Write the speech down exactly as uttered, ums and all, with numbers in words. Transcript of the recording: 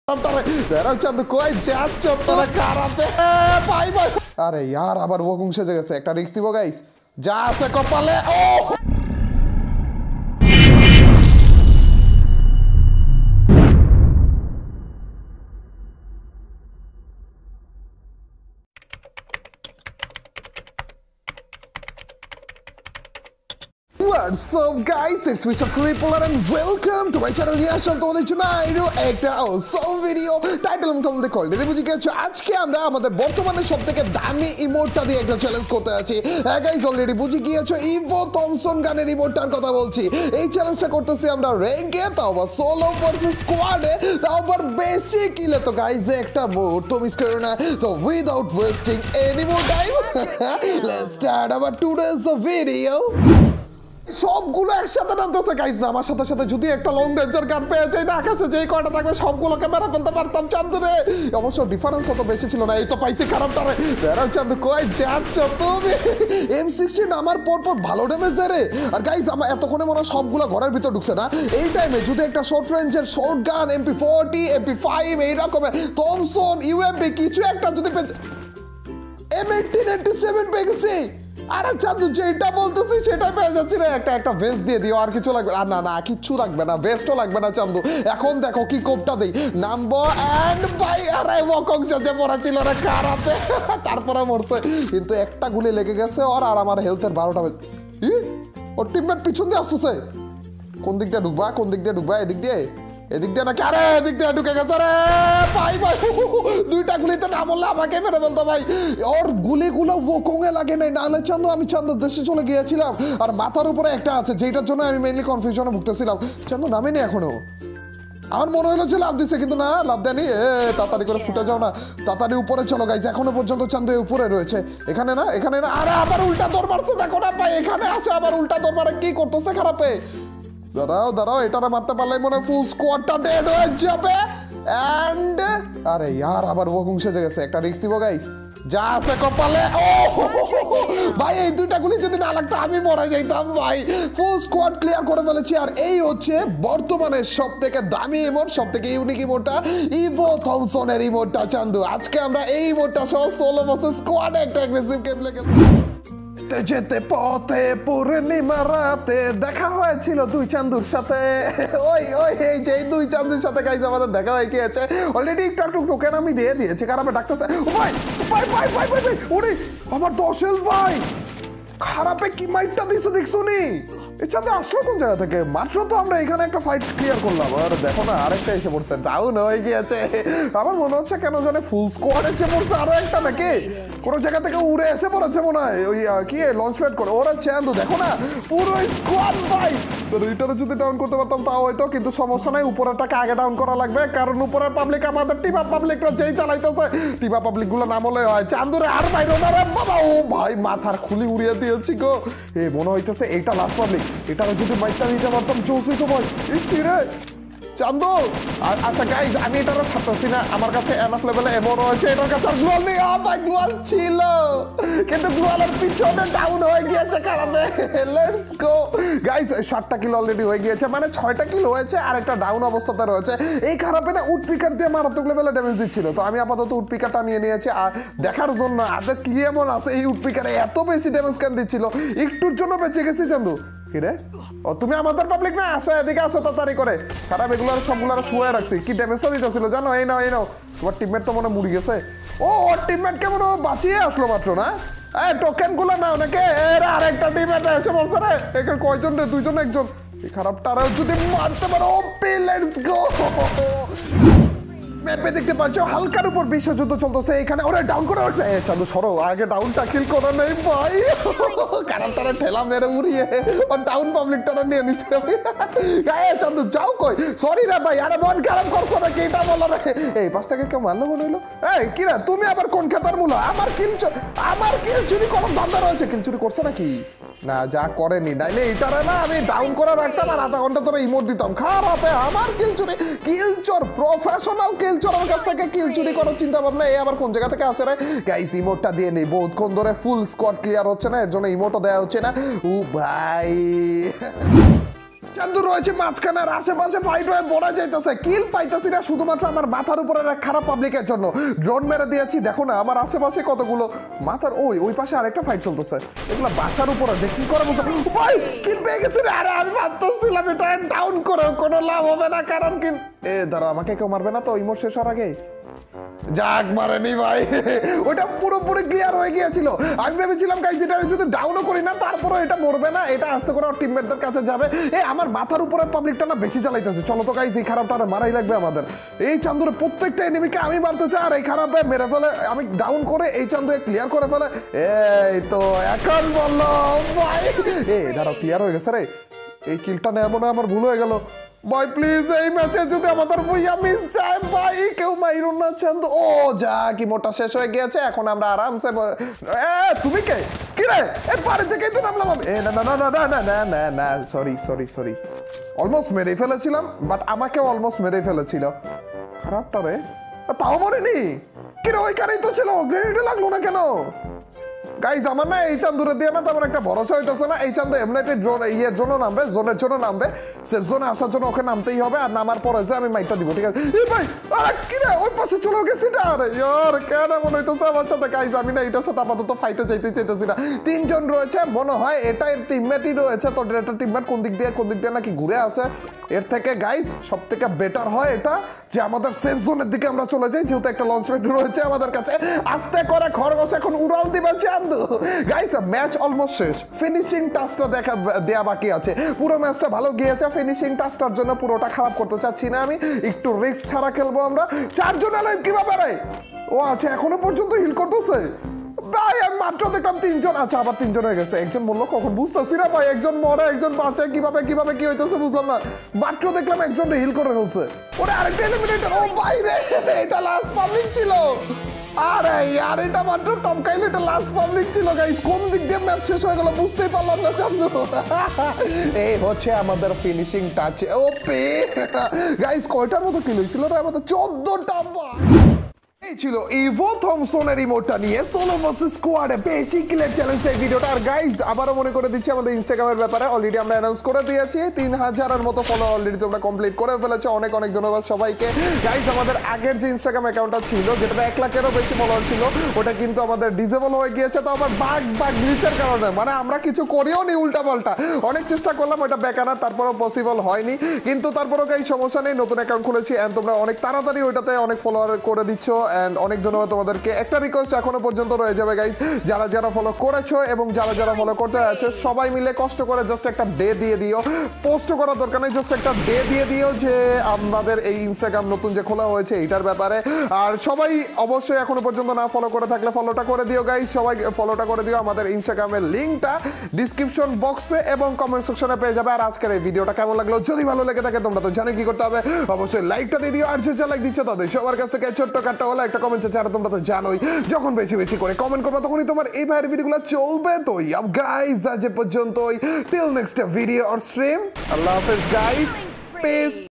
तेरा चंद कोई जात चोटरा खाराप है भाई भाई अरे यार আবার ও গুম সেজে গেছে একটা রিস্ক দিব গাইস যা আছে কপালে ও What's up guys, it's Mister Tripler and welcome to my channel. নিয়ে আসলাম তোমাদের জন্য আরো একটা অসম ভিডিও টাইটেল আমি তোমাদের কল দিতে বুঝি গেছো আজকে আমরা আমাদের বর্তমানে সবথেকে দামি ইমোটটা দিয়ে একটা চ্যালেঞ্জ করতে আছি। হ্যাঁ গাইস অলরেডি বুঝি গিয়েছো ইভো থমসন গানের ইমোটটার কথা বলছি। এই চ্যালেঞ্জটা করতেছি আমরা র্যাঙ্কে তাও আবার সোলো ভার্সেস স্কোয়াডে তাও আবার বেশি কিলে তো গাইস একটা মোড তো মিস করো না তো without wasting any more time let's start our today's video. সবগুলো একসাথে নামতেছে গাইজ না আমার সাথে সাথে যদি একটা লং রেঞ্জার গান পেয়ে যাই না আকাশে যেই কয়টা থাকবে সবগুলোকে মেরে ফেলতে পারতাম চান্দুরে। অবশ্য ডিফারেন্স অত বেশি ছিল না এই তো পাইছি খারাপটারে বেরাও চান্দু কই যাচ্ছ তুমি এম সিক্সটিন আমার পর পর ভালো ড্যামেজ দেয় রে। আর গাইজ আমার এতক্ষণে মনে সবগুলো ঘরের ভিতর ঢুকছে না এই টাইমে যদি একটা শর্ট রেঞ্জের short gun MP forty MP five এইরকম থমসন ইউএমপি কিছু একটা যদি পেয়ে এম এইটিন এইটি সেভেন পেয়ে গেছি। আরে চান্দু যেটা বলতেছি সেটা পেয়ে যাচ্ছি রে একটা একটা ভেস্ট দিয়ে দিও আর কিছু লাগবে আর না না কিচ্ছু লাগবে না ভেস্টও লাগবে না চান্দু। এখন দেখো কি কোপটা দেই নামবো এন্ড বাই আরে ওকং যে পড়া ছিল রে খারাপে তারপরে মরছে কিন্তু একটা গুলি লেগে গেছে ওর আর আমার হেলথের বারোটা ই ওর টিমমেট পিছন দিয়ে আসতেছে কোন দিক দিয়ে ঢুকবা কোন দিক দিয়ে ঢুকবা এদিক দিয়ে এদিক দিয়ে নাকি আরে এদিক দিয়ে ঢুকে গেছে রে ভাই ভাই দুইটা গুলিতে না বললে আমাকে মেরে বলতো ভাই ওর গুলিগুলো ওকংয়ে লাগে নাই নাহলে চান্দু আমি চান্দুর দেশে চলে গিয়েছিলাম আর মাথার উপরে একটা আছে যেটার জন্য আমি মেইনলি কনফিউশনে ভুগতেছিলাম চান্দু নামেনি এখনো আমার মনে হলো যে লাভ দিচ্ছে কিন্তু না লাভ দেয়নি এ তাড়াতাড়ি করে ফুটে যাও না তাড়াতাড়ি উপরে চলো গাইজ এখনো পর্যন্ত চান্দু উপরে রয়েছে এখানে না এখানে না আরে আবার উল্টা দৌড় মারছে দেখো না ভাই এখানে আসে আবার উল্টা দৌড় মারে কি করতেছে খারাপে দাঁড়াও দাঁড়াও এটারে মারতে পারলে মনে ফুল স্কোয়াডটা ডেড হয়ে যাবে এন্ড আরে यार আবার ও গুম সেজে গেছে একটা রিস্ক দিব গাইস যা আছে কপালে ও ভাই এই দুইটা গুলি যদি না লাগতো আমি মরে যাইতাম ভাই ফুল স্কোয়াড ক্লিয়ার করে ফেলেছি। আর এই হচ্ছে বর্তমানে সবথেকে দামি ইমোট সবথেকে ইউনিক ইমোটটা ইভো থমসনের ইমোটটা চান্দু আজকে আমরা এই ইমোটটা সহ সোলো ভার্সেস স্কোয়াডে একটা অ্যাগ্রেসিভ গেম লেগে যেতে পথে পূর্ণিমা রাতে দেখা হয়েছিল দুই চান্দুর সাথে ওই ওই এই যে দুই চান্দুর সাথে গাইজ আমাদের দেখা হয়ে গিয়েছে অলরেডি একটু একটু টোকেন আমি দিয়ে দিয়েছি কারণ আমি ডাকতেছে ভাই ভাই ভাই ভাই ভাই ভাই ওরে আমার দশেল ভাই খারাপে কি মাইটটা দিছে দেখছো নি এই চাঁদে আসলো কোন জায়গা থেকে মাত্র তো আমরা এখানে একটা ফাইট ক্লিয়ার করলাম আর দেখো না আরেকটা এসে পড়ছে ডাউন হয়ে গিয়েছে আমার মনে হচ্ছে কেন জানে ফুল স্কোয়াড এসে পড়ছে আরো একটা নাকি কোনো জায়গা থেকে উড়ে এসে পড়েছে মনে হয় ওই কি লঞ্চ প্যাড করে ওরা চান্দু দেখো না পুরো স্কোয়াড ভাই রিটারে যদি ডাউন করতে পারতাম তাও হয়তো কিন্তু সমস্যা নাই উপরেরটাকে আগে ডাউন করা লাগবে কারণ উপরের পাবলিক আমাদের টিমা পাবলিকরা যেই চালাইতেছে টিমা পাবলিক গুলো নাম হলে হয় চান্দুরে আর বাইরে না রে বাবা ও ভাই মাথার খুলি উড়িয়ে দিয়েছি গো এ মনে হইতেছে এইটা লাস্ট পাবলিক এটাকে যদি মাইকটা দিতে পারতাম চলছি তো ভাই ইসি রে চান্দু আচ্ছা গাইজ আমি এটারও ছাড়তেছি না আমার কাছে এনাফ লেভেলে এমন রয়েছে এটার কাছে আর গ্লোয়াল নেই আমার গ্লোয়াল ছিল কিন্তু গ্লোয়ালের পিছনে ডাউন হয়ে গিয়েছে কারণে লেটস গো গাইজ সাতটা কিলো অলরেডি হয়ে গিয়েছে মানে ছয়টা কিলো হয়েছে আর একটা ডাউন অবস্থাতে রয়েছে এই খারাপে না উড পিকার দিয়ে মারাত্মক লেভেলে ড্যামেজ দিচ্ছিল তো আমি আপাতত উড পিকারটা নিয়ে নিয়েছি আর দেখার জন্য আজকে কি এমন আছে এই উড পিকারে এত বেশি ড্যামেজ কেন দিচ্ছিল একটুর জন্য বেঁচে গেছি চান্দু কিরে ও তুমি আমাদের পাবলিক না আসো এদিকে আসো তাড়াতাড়ি করে খারাপ এগুলো সবগুলো শুয়ে রাখছি কি ড্যামেজটা দিতেছিল জানো এই নাও এই নাও তোমার টিমমেট তো মনে মুড়ি গেছে ও ওর টিমমেট কেমন বাঁচিয়ে আসলো মাত্র না এই টোকেন গুলো নাও নাকি এর আর একটা টিমমেট এসে বলছে রে এখানে কয়জন রে দুইজন একজন এই খারাপটারে যদি মারতে পারো ওপি লেটস গো ম্যাপে দেখতে পাচ্ছ হালকার উপর বিশ্বযুদ্ধ চলতেছে এখানে ওরা ডাউন করে রাখছে এ চালু সরো আগে ডাউনটা কিল করা নেই ভাই কারণটারে ঠেলা মেরে উড়িয়ে ও ডাউন পাবলিকটারে নিয়ে নিচ্ছে আমি এ চান্দু যাও কই সরি রে ভাই আরে মন খারাপ করছো না কি এটা বলো রে এই পাঁচ টাকা কেউ মারলো মনে হলো এই কি রে তুমি আবার কোন খেতার মূল আমার কিল আমার কিল চুরি করার ধান্দা রয়েছে কিল চুরি করছো নাকি না যা করেনি নাইলে এটারে না আমি ডাউন করে রাখতাম আর আধা ঘন্টা ধরে ইমোট দিতাম খারাপে আমার কিল চুরি কিল চোর প্রফেশনাল কিল চোর আমার কাছ থেকে কিল চুরি করার চিন্তা ভাবনা এই আবার কোন জায়গা থেকে আসে রে গাইস ইমোটটা দিয়ে নেই বহুতক্ষণ ধরে ফুল স্কোয়াড ক্লিয়ার হচ্ছে না এর জন্য ইমোটও দেওয়া হচ্ছে না ও ভাই চান্দু রয়েছে মাঝখানে আর আশেপাশে ফাইট হয়ে পড়া যাইতেছে, কিল পাইতেছি না শুধুমাত্র আমার মাথার উপরে খারাপ পাবলিকের জন্য। ড্রোন মেরে দিয়েছি, দেখো না আমার আশেপাশে কতগুলো মাথার। ওই ওই পাশে আরেকটা ফাইট চলতেছে, এগুলো বাসার উপরে যে কি করে বলতো। ভাই কিল পেয়ে গেছি রে। আরে আমি ভাবতেছিলাম এটা ডাউন করে কোনো লাভ হবে না, কারণ কিল এ দাঁড়া আমাকে কেউ মারবে না তো ইমোট শেষ হওয়ার আগে। যাক মারেনি ভাই, ওটা পুরোপুরি ক্লিয়ার হয়ে গিয়েছিল। আমি ভেবেছিলাম গাইস এটা যদি ডাউনও করি না তারপরে এটা মরবে না, এটা আস্তে করে টিমমেটদের কাছে যাবে। এই আমার মাথার উপরে পাবলিকটা না বেশি চালাইতেছে। চলো তো গাইস এই খারাপটা মারাই লাগবে আমাদের। এই চান্দুরে প্রত্যেকটা এনিমিকে আমি মারতে চাই আর এই খারাপে মেরে ফেলে আমি ডাউন করে এই চান্দু ক্লিয়ার করে ফেলে। এই তো এখন বললো ভাই, এই দাঁড়াও ক্লিয়ার হয়ে গেছে রে। এই কিলটা নেয় মনে আমার ভুল হয়ে গেল। ভাই প্লিজ এই ম্যাচে যদি আমাদের ভুইয়া মিস যায় ভাই কেউ মাইরুন না চান্দু। ও যা কি মোটা শেষ হয়ে গিয়েছে, এখন আমরা আরামসে। এ তুমি কে কি রে, এ বাড়ি থেকেই তো নামলাম আমি। এ না না না না না না না না সরি সরি সরি অলমোস্ট মেরে ফেলেছিলাম, বাট আমাকেও অলমোস্ট মেরে ফেলেছিল। খারাপটা রে, তাও মরেনি কি রে, ওইখানেই তো ছিল, গ্রেনেডে লাগলো না কেন? গাইজ আমার না এই চান্দুরে দিয়ে না তেমন একটা ভরসা হইতেছে না। এই চান্দু এমনিতে ড্রোন ইয়ের জন্য নামবে, জোনের জন্য নামবে, সেফ জোনে আসার জন্য ওকে নামতেই হবে। আর নামার পরে যে আমি মাইকটা দিব, ঠিক আছে? এই ভাই আরে কি রে, ওই পাশে চলে গেছি না। আরে ইয়ার কেন মনে হইতেছে আমার সাথে গাইজ, আমি না এটার সাথে আপাতত ফাইটে চাইতে চাইতেছি না। তিনজন রয়েছে মনে হয়, এটা টিমমেটই রয়েছে। তো এটা টিমমেট কোন দিক দিয়ে কোন দিক দিয়ে নাকি ঘুরে আসে। এর থেকে গাইজ সব থেকে বেটার হয় এটা যে আমাদের সেফ জোনের দিকে আমরা চলে যাই, যেহেতু একটা লঞ্চ প্যাড রয়েছে আমাদের কাছে। আস্তে করে খরগোশ এখন উড়াল দিবে চান্দু। গাইস ম্যাচ অলমোস্ট শেষ, ফিনিশিং টাচটা দেখা দেয়া বাকি আছে। পুরো ম্যাচটা ভালো গিয়েছে, ফিনিশিং টাচটার জন্য পুরোটা খারাপ করতে চাচ্ছি না আমি, একটু রিস্ক ছাড়া খেলবো আমরা। চারজন এলাইভ কিভাবে রে? ও আচ্ছা এখনো পর্যন্ত হিল করতেছে ভাই। আমি মাত্র দেখলাম তিনজন, আচ্ছা আবার তিনজন হয়ে গেছে। একজন বললো কখন বুঝতেছি না ভাই, একজন মরে একজন বাঁচে, কিভাবে কিভাবে কি হইতেছে বুঝলাম না। মাত্র দেখলাম একজন হিল করে ফেলছে। ওরে আরেকটা এলিমিনেটর। ও ভাই রে, এটা লাস্ট পাবলিক ছিল। আরে ইয়ার এটা মাত্র টপকাইলে এটা লাস্ট পাবলিক ছিল গাইস। কোন দিক দিয়ে ম্যাচ শেষ হয়ে গেল বুঝতেই পারলাম না চান্দু। এই হচ্ছে আমাদের ফিনিশিং টাচ। ওপে গাইস কয়টার মতো কিল হয়েছিল রে আমাদের? চোদ্দটা। এই ছিল ইভো থমসনের ইমোটটা নিয়ে সোলো ভার্সেস স্কোয়াডে বেশি কিলের চ্যালেঞ্জটা এই ভিডিওটা। আর গাইজ আবারও মনে করে দিচ্ছি আমাদের ইনস্টাগ্রামের ব্যাপারে অলরেডি আমরা অ্যানাউন্স করে দিয়েছি। তিন হাজারের মতো ফলো অলরেডি তোমরা কমপ্লিট করে ফেলেছো, অনেক অনেক ধন্যবাদ সবাইকে। গাইজ আমাদের আগের যে ইনস্টাগ্রাম অ্যাকাউন্টটা ছিল যেটাতে এক লাখেরও বেশি ফলোয়ার ছিল, ওটা কিন্তু আমাদের ডিসেবল হয়ে গিয়েছে। তো আমার বাগ বাগ গ্লিচের কারণে, মানে আমরা কিছু করিও নি, উল্টা পাল্টা অনেক চেষ্টা করলাম ওটা ব্যাক আনার, তারপরেও পসিবল হয়নি। কিন্তু তারপরেও গাইজ সমস্যা নেই, নতুন অ্যাকাউন্ট খুলেছি অ্যান্ড তোমরা অনেক তাড়াতাড়ি ওইটাতে অনেক ফলোয়ার করে দিচ্ছ অ্যান্ড অনেক ধন্যবাদ তোমাদেরকে। একটা রিকোয়েস্ট এখনো পর্যন্ত রয়ে যাবে গাইস, যারা যারা ফলো করেছো এবং যারা যারা ফলো করতে যাচ্ছে সবাই মিলে কষ্ট করে জাস্ট একটা ডে দিয়ে দিও। পোস্ট করার দরকার নেই, জাস্ট একটা ডে দিয়ে দিও যে আমাদের এই ইনস্টাগ্রাম নতুন যে খোলা হয়েছে এইটার ব্যাপারে। আর সবাই অবশ্যই এখনো পর্যন্ত না ফলো করে থাকলে ফলোটা করে দিও গাইস, সবাই ফলোটা করে দিও। আমাদের ইনস্টাগ্রামের লিঙ্কটা ডিসক্রিপশন বক্সে এবং কমেন্ট সেকশনে পেয়ে যাবে। আর আজকের এই ভিডিওটা কেমন লাগলো, যদি ভালো লেগে থাকে তোমরা তো জানো কি করতে হবে, অবশ্যই লাইকটা দিয়ে দিও। আর যে যা লাইক দিচ্ছ তাদের সবার কাছ থেকে ছোট্ট কাটটা হলো একটা কমেন্ট চাই। তোমরা তো জানোই যখন বেশি বেশি করে কমেন্ট করবে তখনই তোমার এই ভাইয়ের ভিডিওগুলো চলবে। তো ইয়াপ গাইস আজ পর্যন্তই, till next video or stream, আল্লাহ হাফেজ গাইস, পিস।